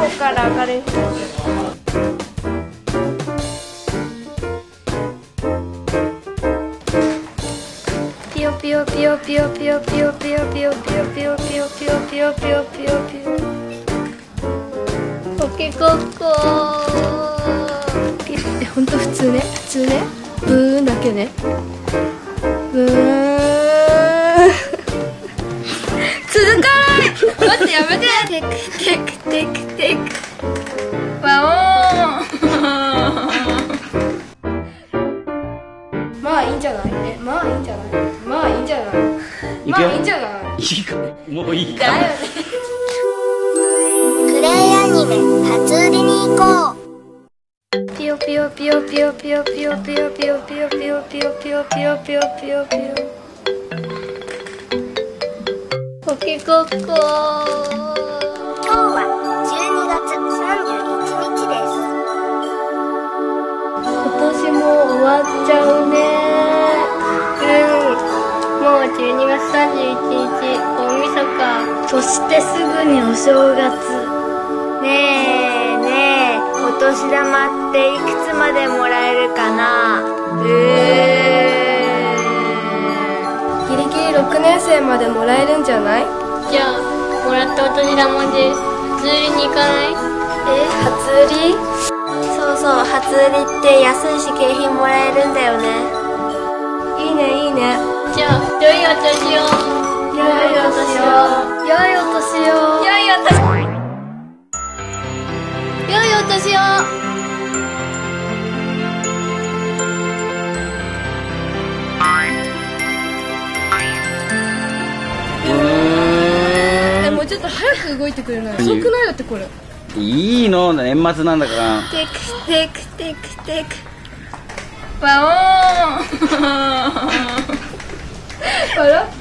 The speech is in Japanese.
こから上がれる。ピヨピヨピヨピヨピヨピヨピヨピヨピヨピヨピヨピヨピヨピヨピヨピヨ。ポケコッコー。ほんと普通ね、普通ね。ブーンだけね。ブーン。続かない。待ってやめて。テクテクテクテク。ワオーン。まあいいんじゃないね。まあいいんじゃない。まあいいんじゃない。まあいいんじゃない。 いいかもういいか。 だよね。 クレイアニメ初売りに行こう。 ピヨピヨピヨピヨピヨピヨピヨピヨピヨピヨピヨピヨピヨピヨピヨピヨピヨ。ポケコッコー。 今日は12月31日です。 今年も終わっちゃうね。もう12月31日大晦日。そしてすぐにお正月。ねえねえ、お年玉っていくつまでもらえるかな。ギリギリ6年生までもらえるんじゃない？ じゃあもらったお年玉で初売りに行かない？ 初売り？そうそう、初売りって安いし景品もらえるんだよね。いいねいいね。 じゃあ良いお年を。 良いお年を。良いお年を。 良いお年を。良いお年を。 もうちょっと早く動いてくれない？遅くない？だってこれ。 いいの、年末なんだから。 テクテクテクテク。 ワオーン。 笑っ